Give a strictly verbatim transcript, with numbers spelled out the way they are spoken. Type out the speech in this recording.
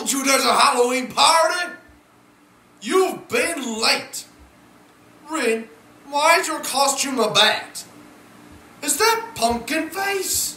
told you there's a Halloween party? You've been late. Rin, why is your costume a bat? Is that Pumpkin Face?